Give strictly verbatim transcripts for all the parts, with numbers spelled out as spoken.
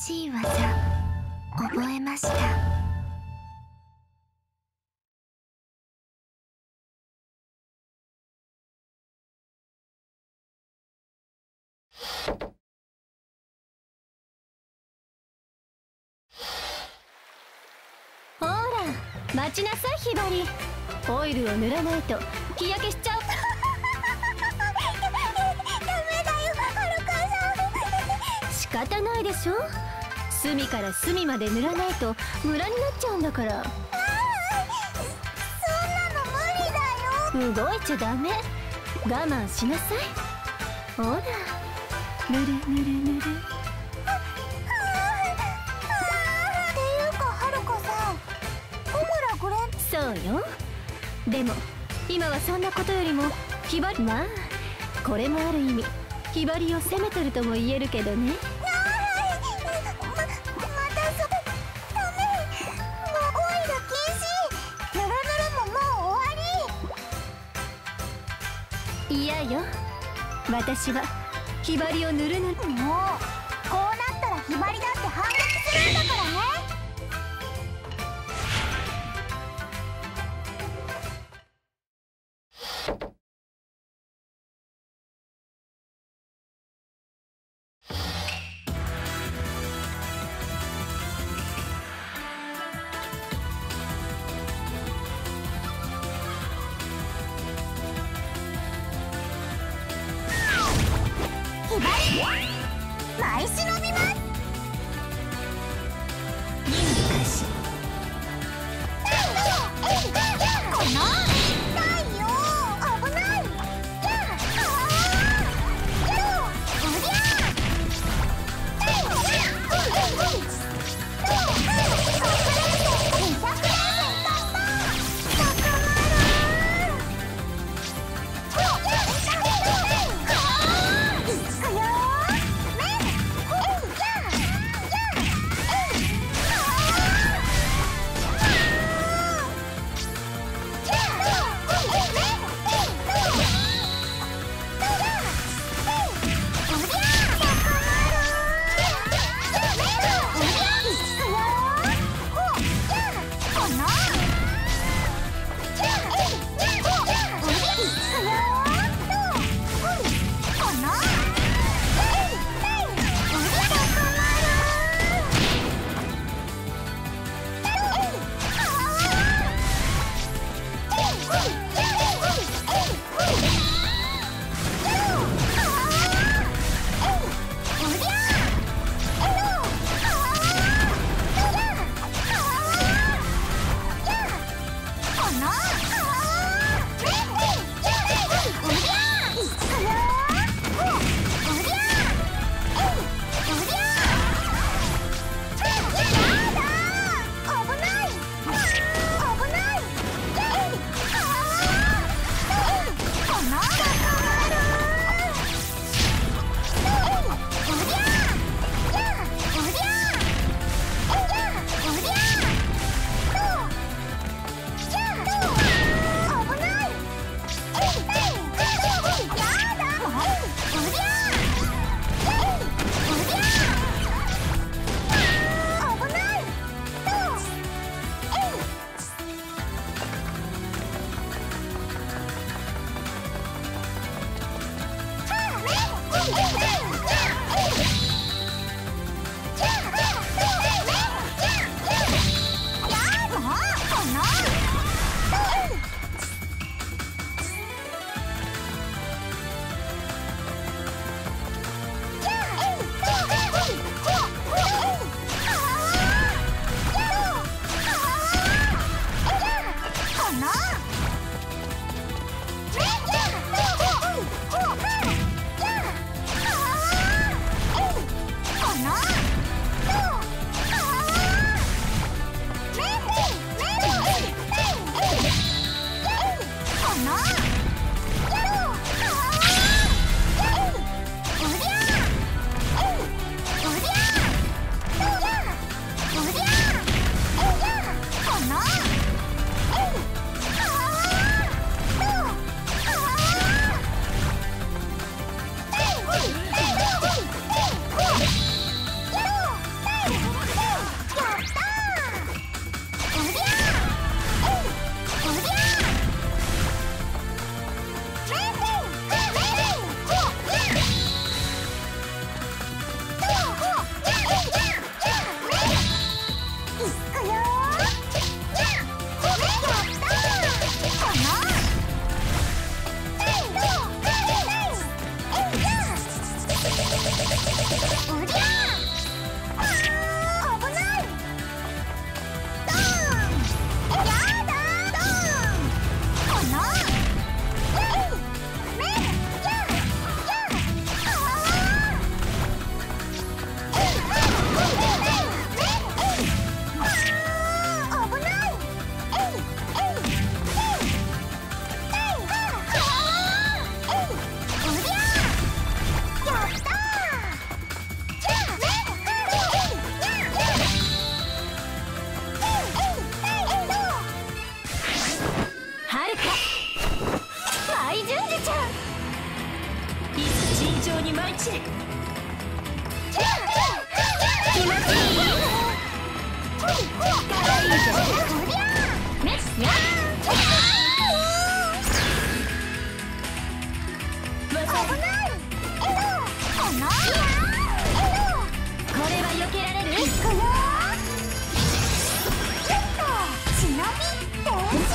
しい技覚えました。 ほら待ちなさいひばり。オイルを塗らないと日焼けしちゃう。仕方ないでしょ。隅から隅まで塗らないとムラになっちゃうんだから。 そんなの無理だよ。 動いちゃダメ。我慢しなさい。ほら塗る塗る塗る。 っていうかはるかさん、小村グレン。 そうよ。でも今はそんなことよりもひばり、まあこれもある意味ひばりを責めてるとも言えるけどね。嫌よ。私はひばりを塗る塗る。もうこうなったらひばりだって反撃するんだからね。ひばり舞い忍びます。このないよ危ない。やあやおりゃりゃあー危ないドーンやだドーンこのえいめややあーえいえい尋常に舞い散れ。気持ちいい。かわいいぞ。メスや危ないエドこのエドこれは避けられる。 いくよちょっと忍び停止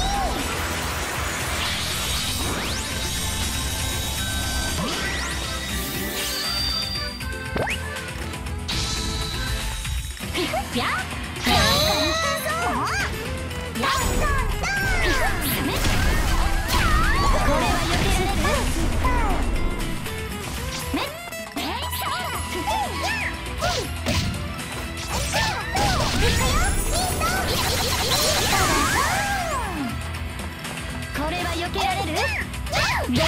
やっなんかいたぞやったんだこれは避けられる。 めっえいそうこれは避けられる。これは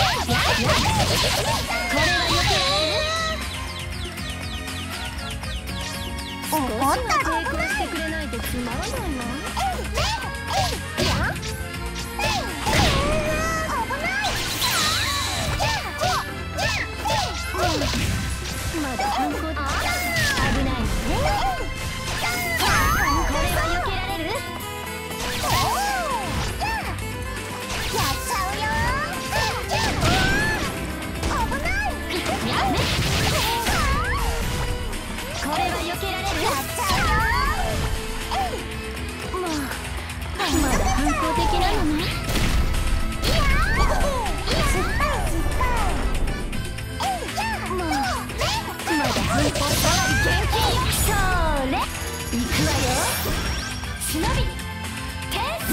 避けられる。 怒った抵抗してくれないとつまらないわ。まだ反抗危ないね。これは避けられる。 やっちゃうよ危ないこれは避けられる。 やっちゃうよまあまだ反抗的なのね。 いや失敗失敗えいじゃあまあまだ反抗さらに現金よ。それ行くわよ。忍び天使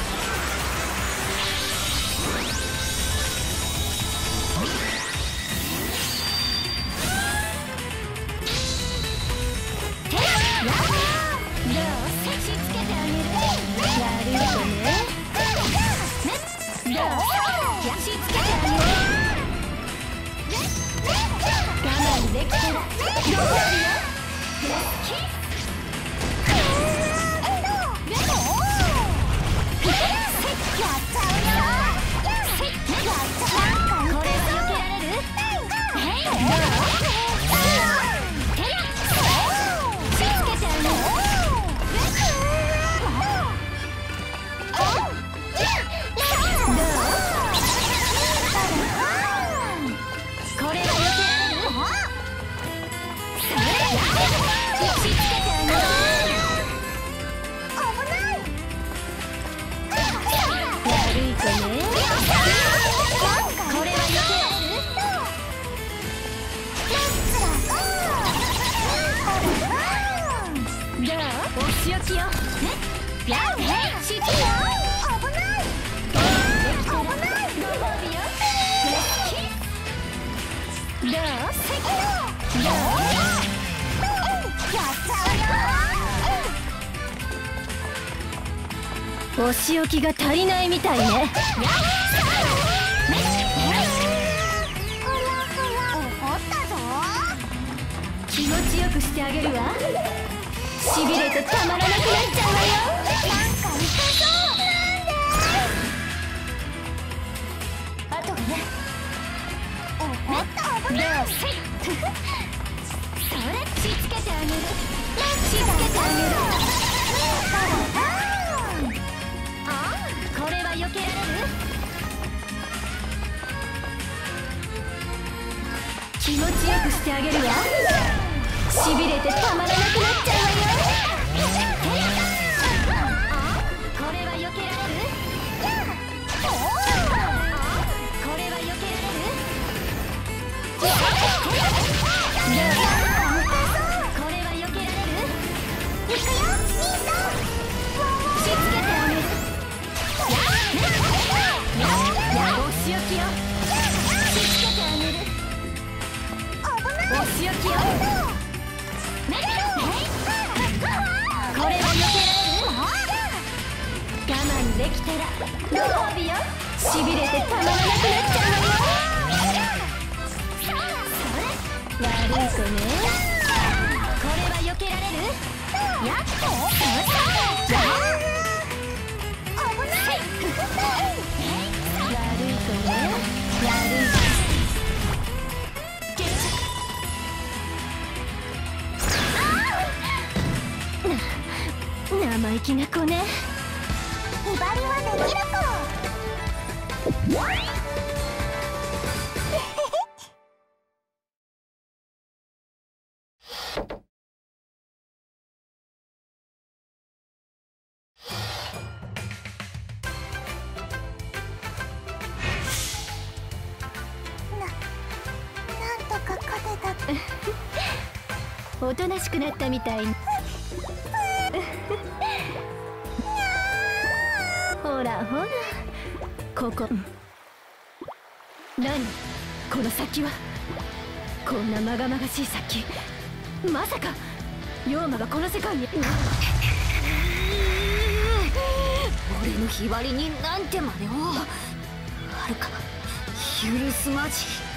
強気よね。やっへいしっかりよ。 危ない危ないご褒美よ。どうせどうやっちゃうよお仕置きが足りないみたいね。 ほらほら怒ったぞ気持ちよくしてあげるわ。しびれてたまらなくなっちゃうわよ。 なんか痛そうなんであとね怒った危ないそれしつけてあげる。しつけてあげる。ああこれは避けられる。気持ちよくしてあげるわ。しびれてたまらなくなっちゃうわよ。あこれは避けられる。これは避けられる。 強気よ。これは避けられる？我慢できたらご褒美よ。しびれてたまらなくなっちゃうわよ。悪い子ね。これは避けられる？やっとそうそう危ない。悪い子ね。悪い子。生意気な子ね。 威張りはできる子。な、なんとか勝てた。 おとなしくなったみたい。ほらほら、ここ。何この先は。こんなまがまがしい先、まさか妖魔がこの世界に。俺の日割りになんて真似を。はるか許すまじ。